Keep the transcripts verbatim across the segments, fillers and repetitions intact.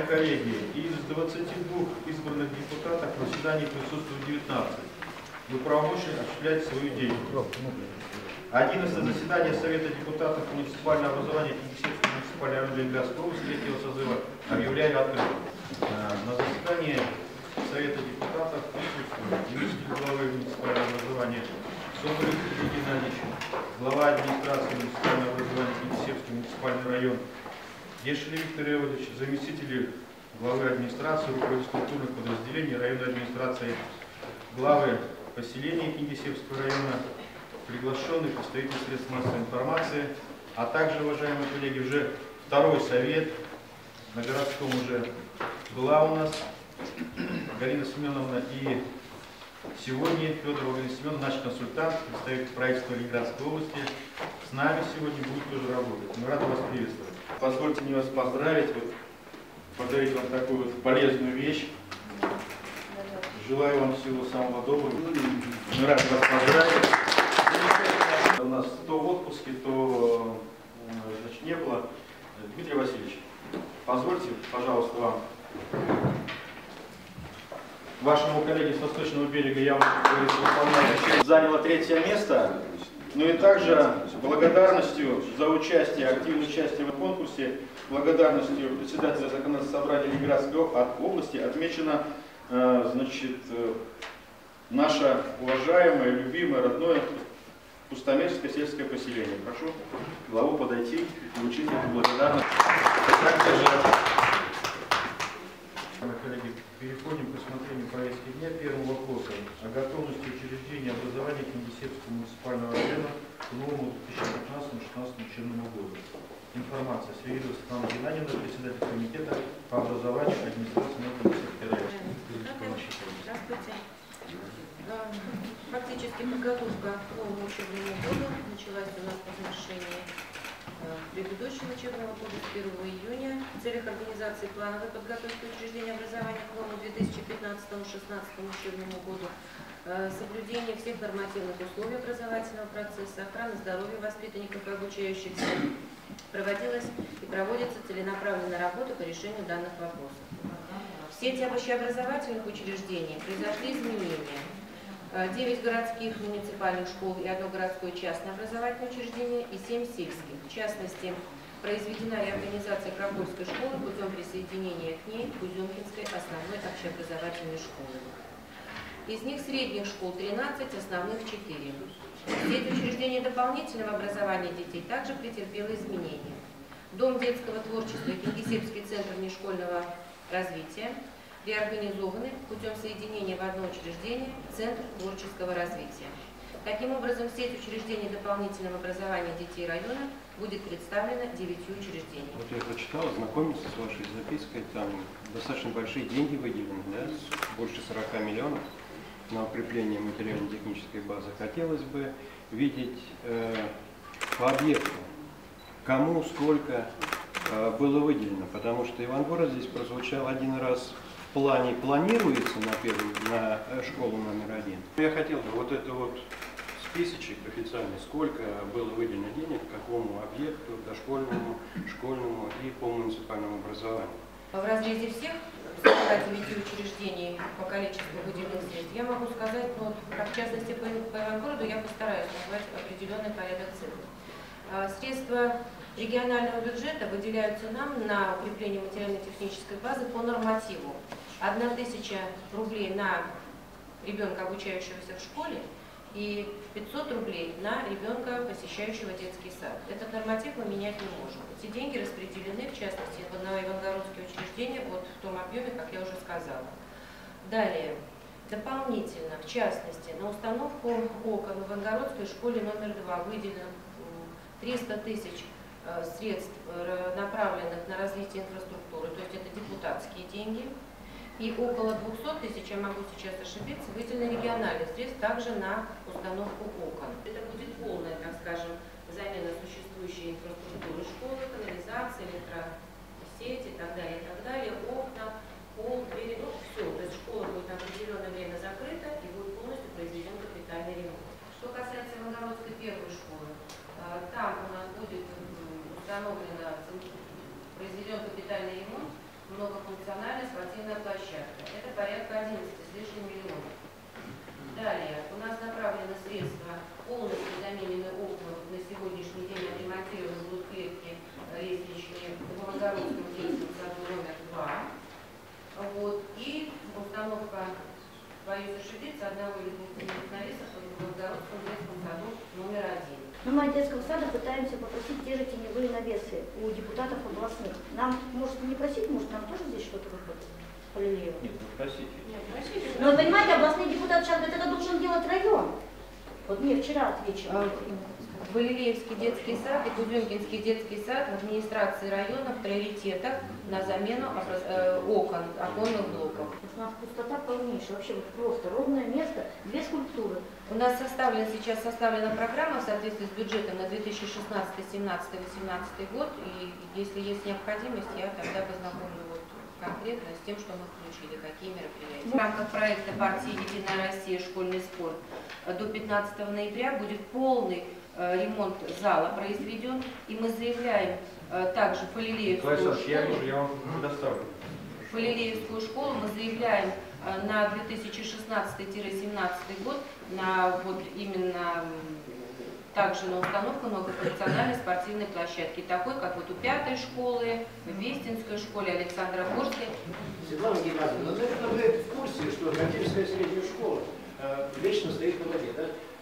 коллеги, из двадцати двух избранных депутатов на заседании присутствует девятнадцать. Вы правомочны осуществлять свою деятельность. одиннадцатое заседание Совета депутатов муниципального образования Кингисеппской муниципальной районной Ленинградской области третьего созыва объявляю открытым. На заседании Совета депутатов присутствуют заместитель главы муниципального образования Соболев Сергей Геннадьевич, глава администрации муниципального образования Кингисеппский муниципальный район Ешли Виктор Иванович, заместители главы администрации, руководитель структурных подразделений районной администрации, главы поселения Кингисеппского района, приглашенные представители средств массовой информации, а также, уважаемые коллеги, уже второй совет на городском уже была у нас Галина Семеновна, и сегодня Федорова Галина Семеновна, наш консультант, представитель правительства Ленинградской области, с нами сегодня будет тоже работать. Мы рады вас приветствовать. Позвольте мне вас поздравить, вот, подарить вам такую вот полезную вещь. Желаю вам всего самого доброго. Мы рады вас поздравить. У нас то в отпуске, то значит, не было. Дмитрий Васильевич, позвольте, пожалуйста, вам. Вашему коллеге с Восточного берега я вам, как говорится, выполняю. Заняла третье место. Ну и также благодарностью за участие, активное участие в конкурсе, благодарностью председателя законодательного собрания Ленинградской области отмечено, значит, наше уважаемое, любимое, родное Пустомерское сельское поселение. Прошу главу подойти и вручить эту благодарность. Коллеги, переходим к рассмотрению повестки дня. Первым вопросом о готовности учреждения образования Кингисеппского муниципального района к новому две тысячи пятнадцатому — две тысячи шестнадцатому учебному году. Информация. Свиридова Светлана Геннадьевна, председатель комитета по образованию администрации Кингисеппской района. Здравствуйте. Фактически подготовка к новому учебному году началась у нас по завершении предыдущего учебного года с первого июня. В целях организации плановой подготовки учреждения образования к новому две тысячи пятнадцатому — две тысячи шестнадцатому учебному году, соблюдение всех нормативных условий образовательного процесса, охраны здоровья воспитанников и обучающихся, проводилась и проводится целенаправленная работа по решению данных вопросов. В сети общеобразовательных учреждений произошли изменения. девять городских муниципальных школ и одно городское частное образовательное учреждение и семь сельских. В частности, произведена реорганизация Кропольской школы путем присоединения к ней Кузюмкинской основной общеобразовательной школы. Из них средних школ тринадцать, основных четыре. Сеть учреждений дополнительного образования детей также претерпела изменения. Дом детского творчества и Кингисеппский центр внешкольного развития реорганизованы путем соединения в одно учреждение Центр творческого развития. Таким образом, сеть учреждений дополнительного образования детей района будет представлена девятью учреждениями. Вот я прочитал, знакомиться с вашей запиской, там достаточно большие деньги выделены, да, больше сорока миллионов на укрепление материально-технической базы. Хотелось бы видеть э, по объекту, кому сколько э, было выделено, потому что Ивангород здесь прозвучал один раз. В плане планируется на, первую, на школу номер один. Я хотел бы вот это вот списочек официальный, сколько было выделено денег, какому объекту, дошкольному, школьному и по муниципальному образованию. В разрезе всех сорока девяти учреждений по количеству выделенных средств я могу сказать, ну, как в частности по, по Ивангороду я постараюсь назвать определенный порядок цифр. Средства регионального бюджета выделяются нам на укрепление материально-технической базы по нормативу. Одна тысяча рублей на ребенка, обучающегося в школе, и пятьсот рублей на ребенка, посещающего детский сад. Этот норматив мы менять не можем. Эти деньги распределены, в частности, на ивангородские учреждения вот в том объеме, как я уже сказала. Далее, дополнительно, в частности, на установку окон в Ивангородской школе номер два выделено триста тысяч средств, направленных на развитие инфраструктуры, то есть это депутатские деньги. И около двухсот тысяч, я могу сейчас ошибиться, выделено региональных средств также на установку окон. Это будет полная, так скажем, замена существующей инфраструктуры школы, канализации, электросети и так далее, и так далее, окна, пол, двери, ну все. То есть школа будет на определенное время закрыта и будет полностью произведен капитальный ремонт. Что касается Ивангородской первой школы, там у нас будет установлено, произведен капитальный ремонт многофункциональная спортивная площадка. Это порядка одиннадцати с лишним миллионов. Далее, у нас направлены средства, полностью заменены окна на сегодняшний день, отремонтированы будут клетки лестничные в Волгоградском детском саду номер два. Вот. И установка, боюсь ошибиться, одного или двух навесов в Волгоградском детском саду номер один. Но мы от детского сада пытаемся попросить те же теневые навесы у депутатов областных. Нам, может, не просить, может, нам тоже здесь что-то выходит? Полилеева? Нет, ну просите. Нет, просите. Но, понимаете, областные депутаты сейчас говорят, это должен делать район. Вот мне вчера отвечали. Валилеевский детский сад и Кузюмкинский детский сад в администрации района в приоритетах на замену образ... э, окон, оконных блоков. У нас пустота полнейшая, вообще вот просто ровное место, две скульптуры. У нас составлена сейчас составлена программа в соответствии с бюджетом на две тысячи шестнадцатый, семнадцатый, восемнадцатый год. И если есть необходимость, я тогда познакомлю вот конкретно с тем, что мы включили, какие мероприятия. В рамках проекта партии «Единая Россия. Школьный спорт» до пятнадцатого ноября будет полный ремонт зала произведен, и мы заявляем э, также Полилеевскую школу, я вижу, я вам предоставлю. Полилеевскую школу мы заявляем э, на две тысячи шестнадцатый — семнадцатый год на вот именно также на установку многофункциональной спортивной площадки, такой как вот у пятой школы, в Вестинской школе, Александро-Горской. Светлана Геннадьевна, наверное, вы в курсе, что Гатинская средняя школа э, вечно стоит на воде, да?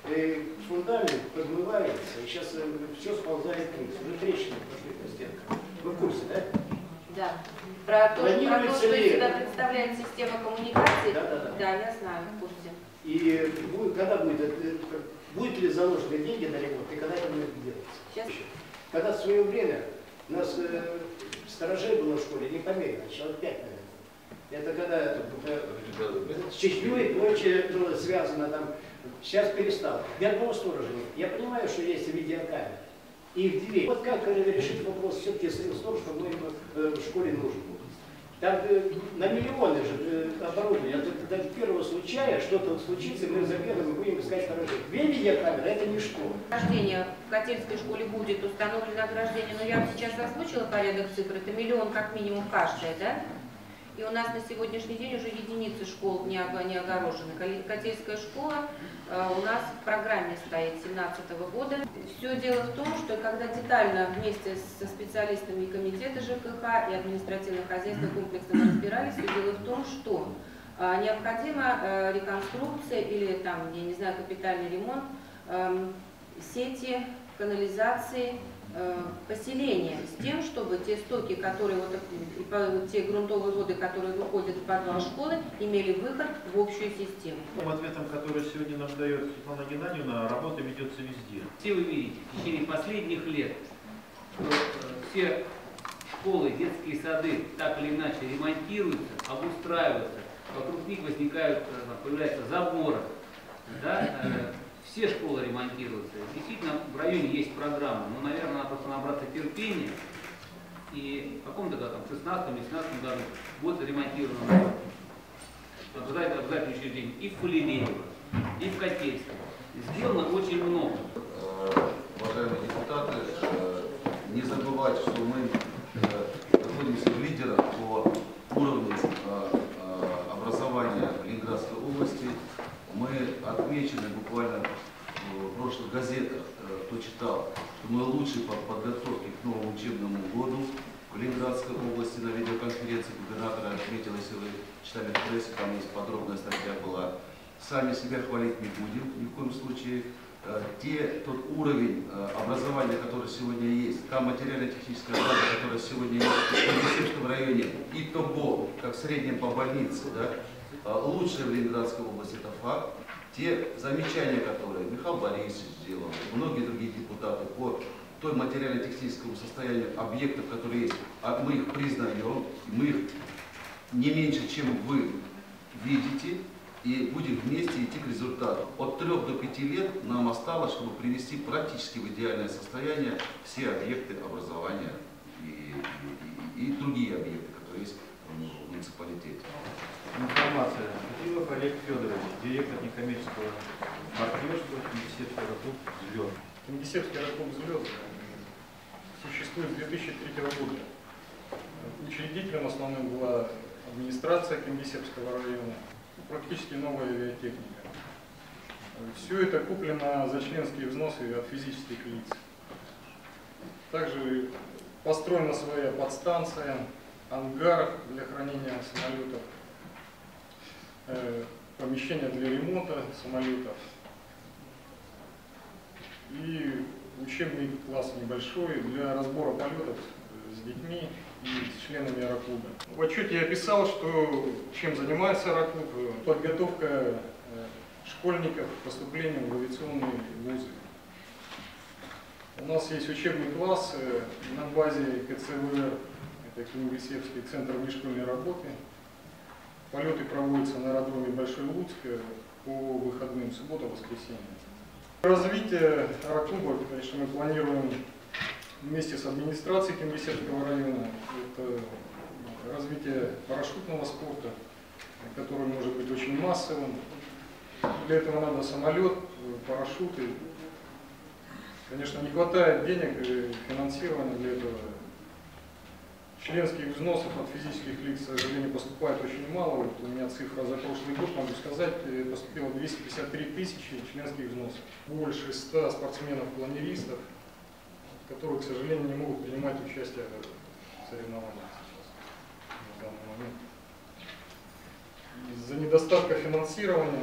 И фундамент подмывается, и сейчас все сползает вниз. Уже трещины пошли по стенкам. Вы в курсе, да? Да. Про то, про то, Планируется что ли- из себя представляет система коммуникаций, Да, да, да. да, я знаю, в курсе. И будет- когда будет, это, будет ли заложены деньги на ремонт, и когда это будет делаться? Сейчас. Когда в свое время у нас э, сторожей было в школе непомерно, человек пять, наверное. Это когда это, это, с Чечней прочее было связано там. Сейчас перестал. Ни одного сторожа нет. Я понимаю, что есть видеокамеры. И их две. Вот как решить вопрос все-таки с сторож, по-моему, в школе нужен. Там э, на миллионы же э, оборудования. До первого случая что-то случится, мы забегаем и будем искать сторожей. Две видеокамеры — это ничто. Ограждение в Котельской школе будет установлено ограждение, но я вам сейчас озвучила порядок цифр, это миллион как минимум каждая, да? И у нас на сегодняшний день уже единицы школ не огорожены. Котельская школа э, у нас в программе стоит две тысячи семнадцатого года. Все дело в том, что когда детально вместе со специалистами комитета ЖКХ и административно-хозяйственного комплекса мы разбирались, все дело в том, что э, необходима э, реконструкция или там, я не знаю, капитальный ремонт э, сети, канализации, поселения, с тем, чтобы те стоки, которые вот, те грунтовые воды, которые выходят в подвал школы, имели выход в общую систему. Тем ответом, который сегодня нам дает Светлана Геннадьевна, работа ведется везде. Все вы видите, в течение последних лет, что э, все школы, детские сады так или иначе ремонтируются, обустраиваются, вокруг них возникают, э, появляются заборы. Да? Э, Все школы ремонтируются. Действительно, в районе есть программа, но, наверное, надо просто набраться терпения. И в каком-то году, в шестнадцатом или семнадцатом году, будет ремонтировано обязательно, обязательно учреждение и в Полилеево, и в Котельском. Сделано очень много. Уважаемые депутаты, не забывать, что мы находимся в лидерах по уровню образования в Ленинградской области. Мы отмечены буквально в прошлых газетах, кто читал, что мы лучшие по подготовке к новому учебному году в Ленинградской области. На видеоконференции губернатора отметил, если вы читали в прессе, там есть подробная статья была. Сами себя хвалить не будем ни в коем случае. Те, тот уровень образования, который сегодня есть, та материально-техническая база, которая сегодня есть в Кирпичевском районе, и того, как в среднем по больнице, да, лучшее в Ленинградской области, это факт. Те замечания, которые Михаил Борисович сделал, многие другие депутаты по той материально-техническому состоянию объектов, которые есть, мы их признаем, мы их не меньше, чем вы видите, и будем вместе идти к результату. От трех до пяти лет нам осталось, чтобы привести практически в идеальное состояние все объекты образования и, и, и, и другие объекты, которые есть в муниципалитете. Информация. Гудилов Олег Федорович, директор некоммерческого партнерства Кингисеппский аэроклуб «Звезд». Кингисеппский аэроклуб «Звезд» существует с две тысячи третьего года. Учредителем основным была администрация Кингисеппского района, практически новая авиатехника. Все это куплено за членские взносы от физических лиц. Также построена своя подстанция, ангар для хранения самолетов, помещение для ремонта самолетов и учебный класс небольшой для разбора полетов с детьми и с членами аэроклуба. В отчете я писал, что чем занимается аэроклуб: подготовка школьников к поступлению в авиационные вузы. У нас есть учебный класс на базе КЦВР, это Кингисеппский центр внешкольной работы. Полеты проводятся на аэродроме Большой Луцк по выходным, суббота, воскресенье. Развитие аэроклуба, конечно, мы планируем вместе с администрацией Кингисеппского района. Это развитие парашютного спорта, который может быть очень массовым. Для этого надо самолет, парашюты. Конечно, не хватает денег и финансирования для этого. Членских взносов от физических лиц, к сожалению, поступает очень мало. Вот у меня цифра за прошлый год, могу сказать, поступило двести пятьдесят три тысячи членских взносов. Больше ста спортсменов-планеристов, которые, к сожалению, не могут принимать участие в соревнованиях сейчас, в данный момент. Из-за недостатка финансирования,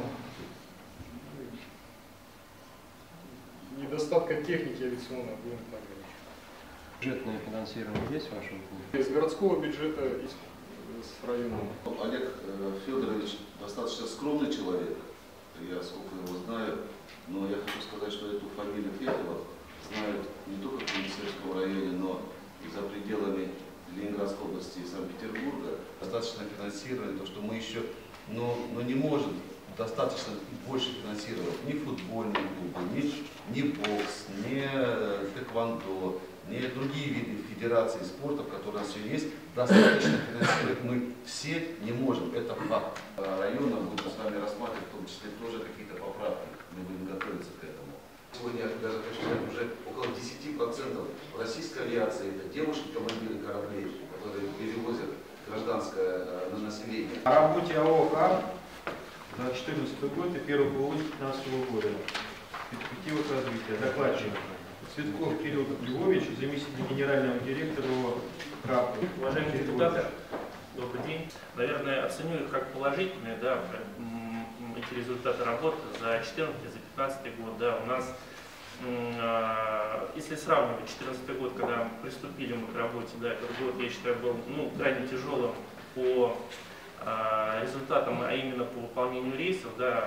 недостатка техники авиационной, будем так говорить. Бюджетное финансирование есть в вашем клубе? Из городского бюджета и с районного. Олег Федорович достаточно скромный человек, я сколько его знаю, но я хочу сказать, что эту фамилию Федоров знают не только в Кингисеппском районе, но и за пределами Ленинградской области и Санкт-Петербурга. Достаточно финансирования, то что мы еще но, но не можем достаточно больше финансировать ни футбольные клубы, ни, ни бокс, ни тэквондо, ни другие виды федерации спорта, которые у нас все есть. Достаточно финансировать мы все не можем. Это факт. Района будем с вами рассматривать, в том числе тоже какие-то поправки. Мы будем готовиться к этому. Сегодня я даже хочу сказать, уже около десяти процентов российской авиации это девушки-командиры кораблей, которые перевозят гражданское на население. О работе АО «ХАР» за две тысячи четырнадцатый год и первый полугодие две тысячи пятнадцатого года. Перспективах развития. Докладчик Цветков Кирилл Львович, заместитель генерального директора КАП. Уважаемые депутаты, добрый день. Наверное, оценю их как положительные, да, эти результаты работы за две тысячи четырнадцатый, за две тысячи пятнадцатый год. Да, у нас, если сравнивать две тысячи четырнадцатый год, когда приступили мы к работе, да, этот год, я считаю, был ну, крайне тяжелым по результатам, а именно по выполнению рейсов. Да,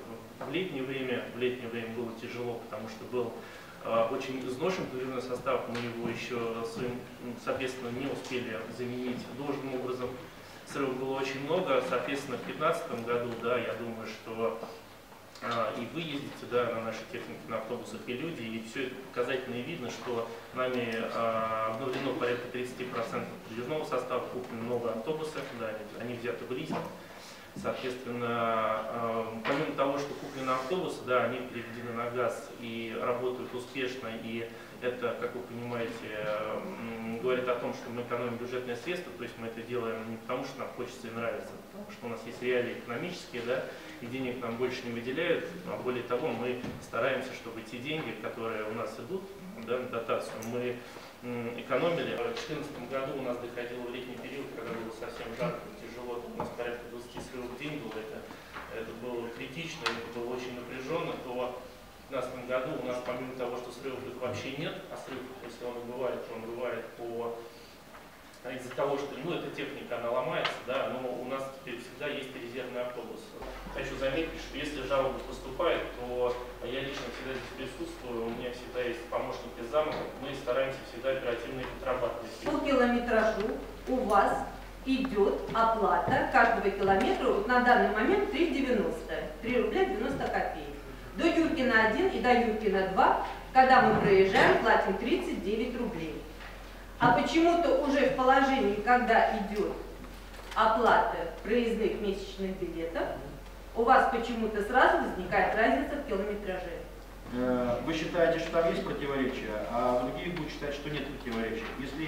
в летнее время, в летнее время было тяжело, потому что был очень изношен пассажирный состав, мы его еще своим, соответственно, не успели заменить должным образом. Срывов было очень много, соответственно, в две тысячи пятнадцатом году, да, я думаю, что а, и вы ездите, да, на нашей технике, на автобусах, и люди, и все это показательно и видно, что нами а, обновлено порядка тридцати процентов подвижного состава, куплены новые автобусы, да, они взяты в лизинг. Соответственно, помимо того, что куплены автобусы, да, они переведены на газ и работают успешно, и это, как вы понимаете, говорит о том, что мы экономим бюджетные средства, то есть мы это делаем не потому, что нам хочется и нравится, а потому что у нас есть реалии экономические, да, и денег нам больше не выделяют, а более того, мы стараемся, чтобы те деньги, которые у нас идут, да, на дотацию, мы экономили. В две тысячи четырнадцатом году у нас доходило в летний период, когда было совсем жарко, тяжело, у нас порядка двадцати срывов в день было, это, это было критично, это было очень напряженно, то в две тысячи пятнадцатом году у нас помимо того, что срывов их вообще нет, а срыв, если он бывает, то он бывает по из-за того, что ну, эта техника она ломается, да, но у нас теперь всегда есть резервный автобус. Хочу заметить, что если жалоба поступает, то я лично всегда здесь присутствую, у меня всегда есть помощники зама, мы стараемся всегда оперативно их отрабатывать. По километражу у вас идет оплата каждого километра вот на данный момент три девяносто, три рубля девяносто копеек. До Юркина один и до Юркина два, когда мы проезжаем, платим тридцать девять рублей. А почему-то уже в положении, когда идет оплата проездных месячных билетов, у вас почему-то сразу возникает разница в километраже. Вы считаете, что там есть противоречия, а другие будут считать, что нет противоречия. Если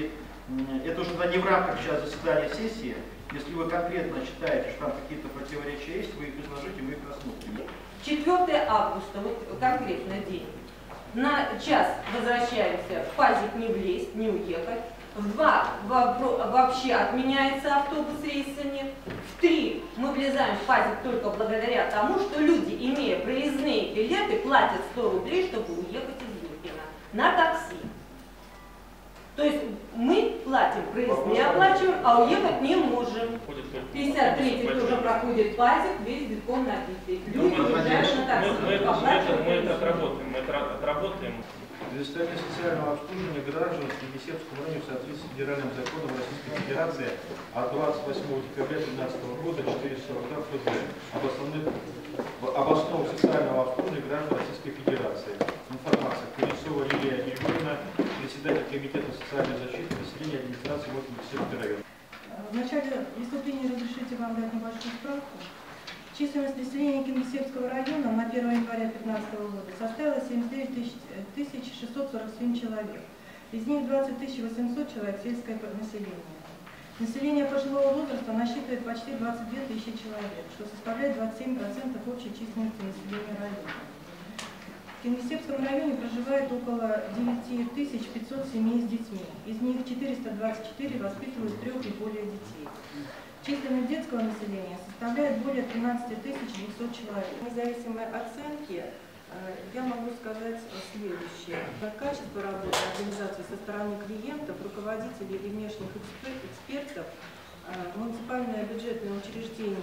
это уже не в рамках сейчас заседания сессии. Если вы конкретно считаете, что там какие-то противоречия есть, вы их изложите, мы их рассмотрим. четвёртое августа, вот конкретно день. На час возвращаемся, в пазик не влезть, не уехать. В два вообще отменяется автобус, рейса нет. В три мы влезаем в пазик только благодаря тому, что люди, имея проездные билеты, платят сто рублей, чтобы уехать из Юркина на такси. То есть мы платим проездные, оплачиваем, а уехать не можем. пятьдесят третий тоже проходит пазик, весь битком набитый. Люди уезжают на такси. Мы, мы, это, мы, это, мы это отработаем, мы это отработаем. Предоставление социального обслуживания граждан в Кингисеппском районе в соответствии с федеральным законом Российской Федерации от двадцать восьмого декабря две тысячи тринадцатого года четыреста сорок два эф зэ об, основных, об основах социального обслуживания граждан Российской Федерации. Информация. Кузнецова Лилия Григорьевна, председатель комитета социальной защиты населения администрации вот Кингисеппский район. В начале выступления разрешите вам дать небольшую справку. Численность населения Кингисеппского района на первое января две тысячи пятнадцатого года составила семьдесят девять тысяч шестьсот сорок семь человек. Из них двадцать тысяч восемьсот человек сельское население. Население пожилого возраста насчитывает почти двадцать две тысячи человек, что составляет двадцать семь процентов общей численности населения района. В Кингисеппском районе проживает около девять тысяч пятьсот семей с детьми. Из них четыреста двадцать четыре воспитывают трех и более детей. Численность детского населения составляет более тринадцати тысяч двухсот человек. В независимой оценке я могу сказать следующее. Качество работы организации со стороны клиентов, руководителей и внешних экспертов, муниципальное бюджетное учреждение,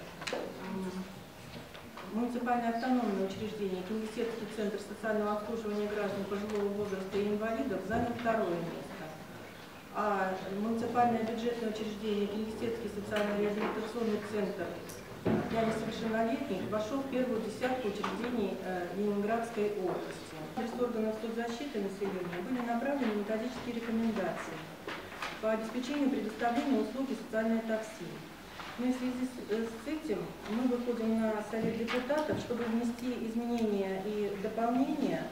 муниципальное автономное учреждение, Кингисеппский центр социального обслуживания граждан пожилого возраста и инвалидов занял второе место. А муниципальное бюджетное учреждение Кингисеппский социально-реабилитационный центр для несовершеннолетних вошел в первую десятку учреждений э, Ленинградской области. Из органов соцзащиты населения были направлены методические рекомендации по обеспечению предоставления услуги социальное такси. Но в связи с, с этим мы выходим на Совет депутатов, чтобы внести изменения и дополнения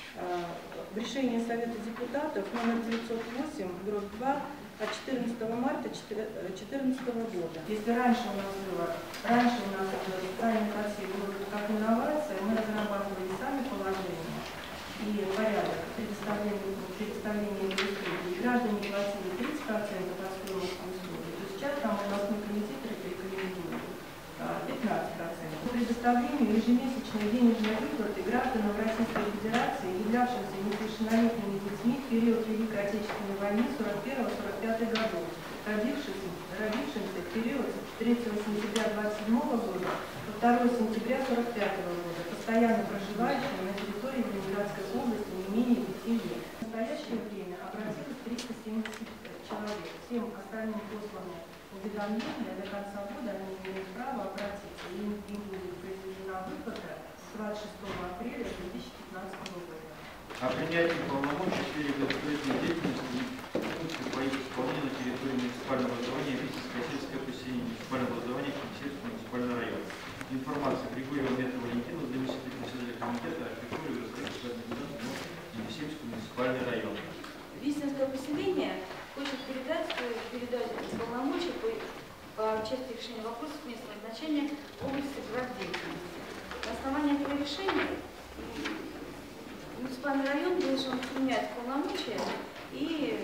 в решение Совета депутатов номер девятьсот восемь, дробь два, от четырнадцатого марта две тысячи четырнадцатого года. Если раньше у нас было, раньше у нас социальное такси было как инновация, мы разрабатывали сами положения и порядок предоставления, предоставления услуги. Граждане платили тридцать процентов от стоимости услуги, то сейчас там областной комитет рекомендует пятнадцать процентов. По предоставлению ежемесячной денежной выплаты гражданам Российской Федерации, являвшимся несовершеннолетними детьми в период Великой Отечественной войны сорок первого сорок пятого годов, родившимся, родившимся в период с третьего сентября двадцать седьмого года по второго сентября сорок пятого года, постоянно проживающим на территории Ленинградской области не менее пяти лет. В настоящее время обратилось триста семьдесят человек. Всем остальным посланы уведомления, до конца года они имеют право обратиться, и им будет произведена выплата с двадцать шестого апреля две тысячи пятнадцатого года. О принятии полномочий в сфере государственной деятельности функций по их исполнению на территории муниципального образования Висовское сельское поселение, муниципального образования Кингисеппского муниципального района. Информация. Григорьева Мета Валентина, заместитель председателя комитета архитектуры и государственного государства Кингисеппский муниципальный район. Висовское поселение хочет передать, передать полномочия по, по части решения вопросов местного значения в области граддеятельности. На основании этого решения муниципальный район должен принять полномочия и,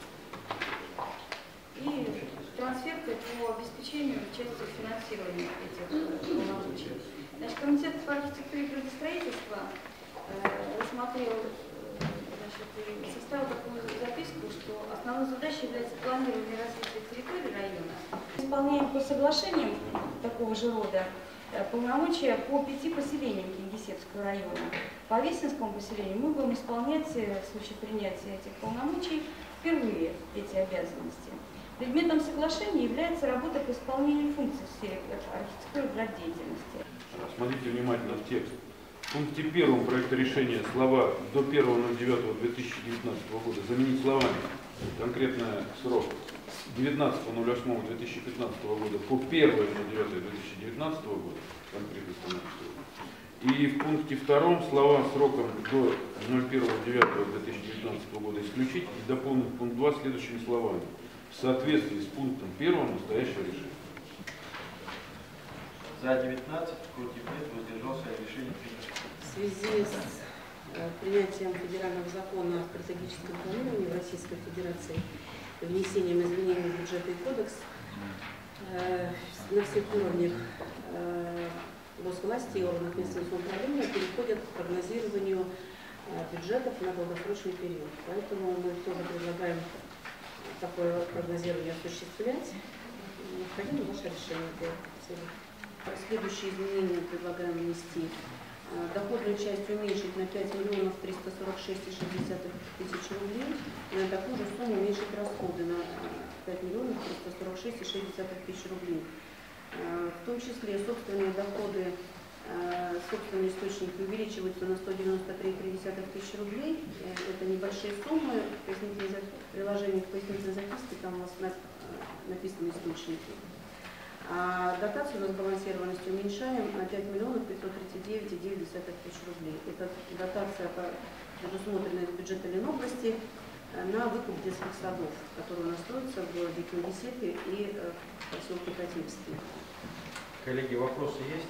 и трансфер по обеспечению части финансирования этих полномочий. Значит, комитет по архитектуре и градостроительства э, рассмотрел, значит, и составил такую записку, что основной задачей является планирование развития территории района. Исполняем по соглашениям такого же рода полномочия по пяти поселениям Кингисеппского района. По Весенскому поселению мы будем исполнять в случае принятия этих полномочий впервые эти обязанности. Предметом соглашения является работа по исполнению функций в сфере архитектуры и граддеятельности. Смотрите внимательно в текст. В пункте первом проекта решения слова «до первого ноль девятого две тысячи девятнадцатого года» заменить словами конкретный срок девятнадцатого ноль восьмого две тысячи пятнадцатого года по первое ноль девятое две тысячи девятнадцатого года, конкретно становится. И в пункте втором слова сроком до ноль первого девятого две тысячи девятнадцатого года исключить и дополнить пункт два следующими словами. В соответствии с пунктом первым настоящего решения. За девятнадцать, против нет, воздержался, решение принято. В связи с э, принятием федерального закона о стратегическом планировании в Российской Федерации, внесением изменений в бюджетный кодекс э, на всех уровнях э, госвласти и органов местного самоуправления переходят к прогнозированию э, бюджетов на долгосрочный период. Поэтому мы тоже предлагаем такое прогнозирование осуществлять. Необходимо ваше решение для цели. Следующие изменения предлагаем внести. Доходную часть уменьшить на пять миллионов триста сорок шесть и шестьдесят тысяч рублей и на такую же сумму уменьшить расходы на пять миллионов триста сорок шесть и шестьдесят тысяч рублей. В том числе собственные доходы, собственные источники увеличиваются на сто девяносто три и три десятых тысяч рублей. Это небольшие суммы. В приложениях пояснительной записки там у вас написаны источники. А дотацию на сбалансированность уменьшаем на пять миллионов пятьсот тридцать девять и девять десятых тысяч рублей. Это дотация, предусмотренная из бюджета Ленобласти, на выкуп детских садов, которые у нас строятся в городе Кингисеппе и в поселке Котельский. Коллеги, вопросы есть?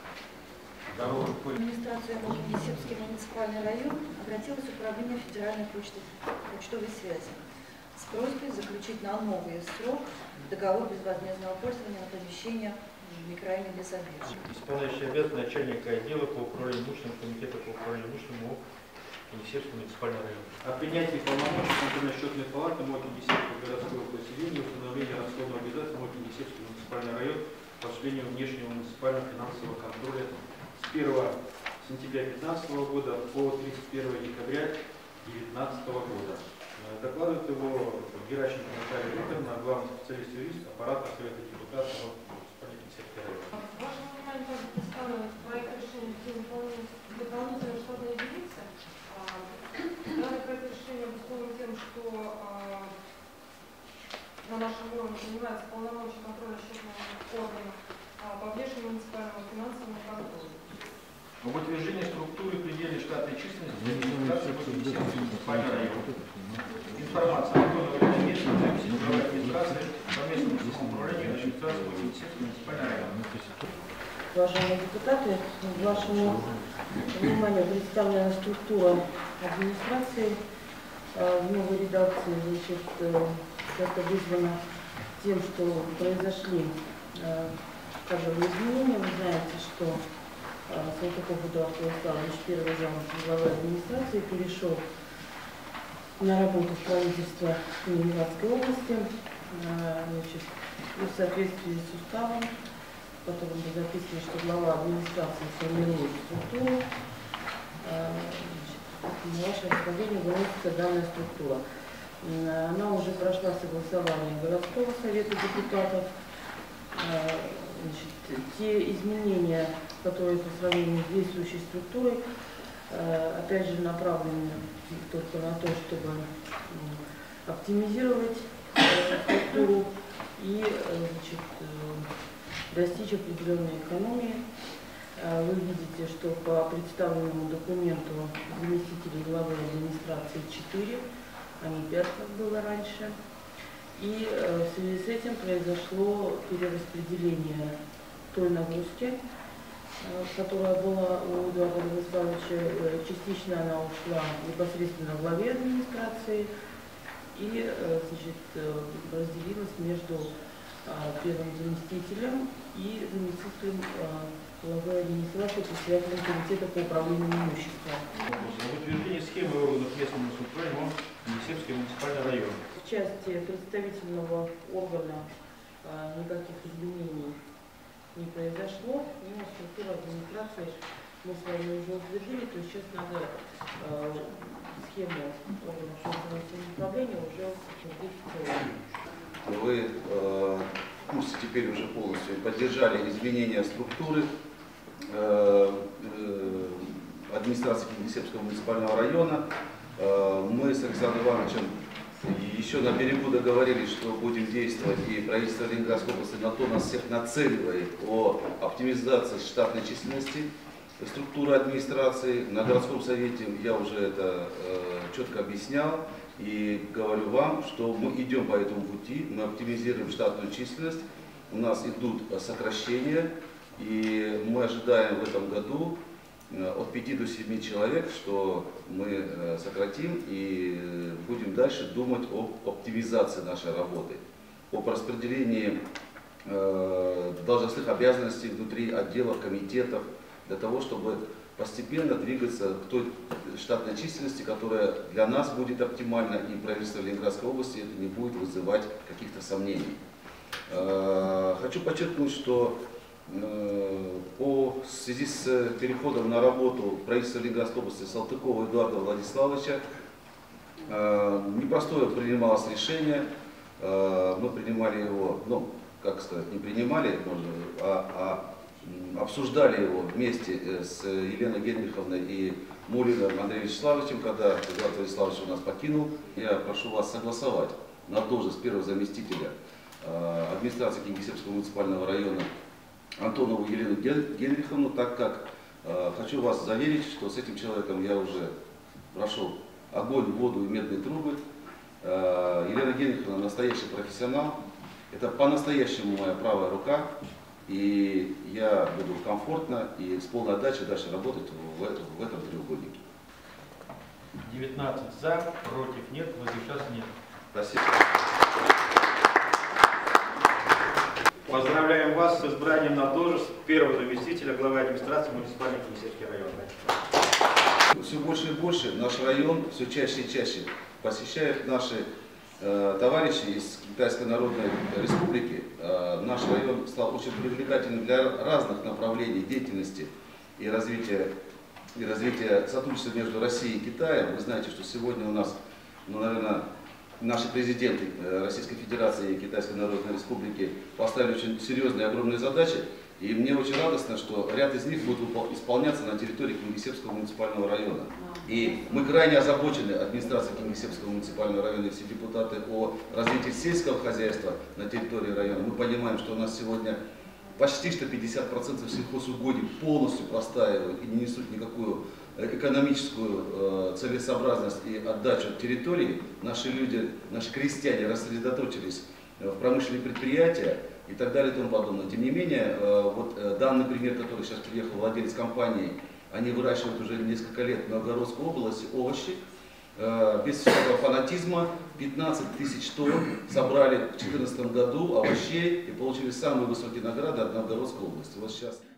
Администрация Кингисеппский муниципальный район обратилась в управление Федеральной почты, почтовой связи с просьбой заключить на новый срок договор безвозмездного пользования на помещение в микрорайоне Лесобережье. Исполняющий обязанности начальника отдела по управлению имуществом комитета по управлению имуществом Кингисеппского муниципального района. О принятии полномочий контрольно-счетной палаты МО Кингисеппского городского поселения и установления расходного обязательства МО Кингисеппский муниципальный район по осуществлению внешнего муниципального финансового контроля с первого сентября две тысячи пятнадцатого года по тридцать первое декабря две тысячи девятнадцатого года. Докладывает его Геращенко Наталья Викторовна, главный специалист-юрист аппарата Совета депутатов муниципального района. Вашему вниманию также представлен проект решения дополнительной штатной единицы. Данный проект решения обусловлен тем, что на нашем уровне занимается полномочия контроля счетного органа по внешнему муниципальному финансовому контролю. Об утверждении структуры предельной штатной численности муниципального района. Информация о том, местной администрации по местному самоуправлению администрации Кингисеппского муниципального района. Уважаемые депутаты, к вашему вниманию представлена структура администрации в новой редакции. Значит, это вызвано тем, что произошли кадровые изменения. Вы знаете, что Салтыков Эдуард Владиславович, первый зам главы администрации, перешел на работу в правительство Ленинградской области. Значит, и в соответствии с уставом, в котором было записано, что глава администрации формирует структуру, на ваше рассмотрение выносится данная структура. Она уже прошла согласование городского совета депутатов. Значит, те изменения, которые по сравнению с действующей структурой, опять же направлены только на то, чтобы оптимизировать структуру и, значит, достичь определенной экономии. Вы видите, что по представленному документу заместителей главы администрации четыре, а не пять, как было раньше. И в связи с этим произошло перераспределение той нагрузки, которая была у Эдуарда Владиславовича. Частично она ушла непосредственно главе администрации и, значит, разделилась между первым заместителем и заместителем главы администрации председателем комитета по управлению имуществом. Об утверждении схемы органов местного самоуправления Кингисеппский муниципальный район. В части представительного органа никаких изменений не произошло, но структура администрации мы с вами уже утвердили, то есть сейчас надо э, схему органов самоуправления уже утвердить в целом. Вы э, в курсе теперь уже полностью поддержали изменения структуры э, э, администрации Кингисеппского муниципального района. Э, мы с Александром Ивановичем И еще на берегу договорились, что будем действовать, и правительство Ленинградской области на то нас всех нацеливает о оптимизации штатной численности структуры администрации. На городском совете я уже это э, четко объяснял и говорю вам, что мы идем по этому пути, мы оптимизируем штатную численность, у нас идут сокращения, и мы ожидаем в этом году от пяти до семи человек, что мы сократим и будем дальше думать об оптимизации нашей работы, об распределении должностных обязанностей внутри отделов, комитетов, для того, чтобы постепенно двигаться к той штатной численности, которая для нас будет оптимальна, и правительство Ленинградской области это не будет вызывать каких-то сомнений. Хочу подчеркнуть, что по в связи с переходом на работу правительства Ленинградской области Салтыкова Эдуарда Владиславовича непростое принималось решение. Мы принимали его, ну, как сказать, не принимали, можно, а, а обсуждали его вместе с Еленой Генриховной и Мулиным Андреем Вячеславовичем, когда Эдуард Владиславович у нас покинул. Я прошу вас согласовать на должность первого заместителя администрации Кингисеппского муниципального района Антонову Елену Генриховну, так как э, хочу вас заверить, что с этим человеком я уже прошел огонь, воду и медные трубы. Э, Елена Генриховна настоящий профессионал, это по-настоящему моя правая рука, и я буду комфортно и с полной отдачей дальше работать в, в, в этом треугольнике. девятнадцать за, против нет, воздержаться нет. Спасибо. Поздравляем вас с избранием на должность первого заместителя главы администрации муниципального Кингисеппского района. Все больше и больше наш район все чаще и чаще посещают наши э, товарищи из Китайской Народной Республики. Э, наш район стал очень привлекательным для разных направлений деятельности и развития, и развития сотрудничества между Россией и Китаем. Вы знаете, что сегодня у нас, ну, наверное, наши президенты Российской Федерации и Китайской Народной Республики поставили очень серьезные и огромные задачи. И мне очень радостно, что ряд из них будет исполняться на территории Кингисеппского муниципального района. И мы крайне озабочены, администрация Кингисеппского муниципального района и все депутаты, о развитии сельского хозяйства на территории района. Мы понимаем, что у нас сегодня почти что пятьдесят процентов сельхозугодий полностью простаивают и не несут никакую экономическую э, целесообразность и отдачу территории. Наши люди, наши крестьяне рассредоточились в промышленные предприятия и так далее и тому подобное. Тем не менее, э, вот э, данный пример, который сейчас приехал владелец компании, они выращивают уже несколько лет в Новгородской области овощи, э, без всякого фанатизма, пятнадцать тысяч тонн собрали в две тысячи четырнадцатом году овощей и получили самые высокие награды от Новгородской области. Вот сейчас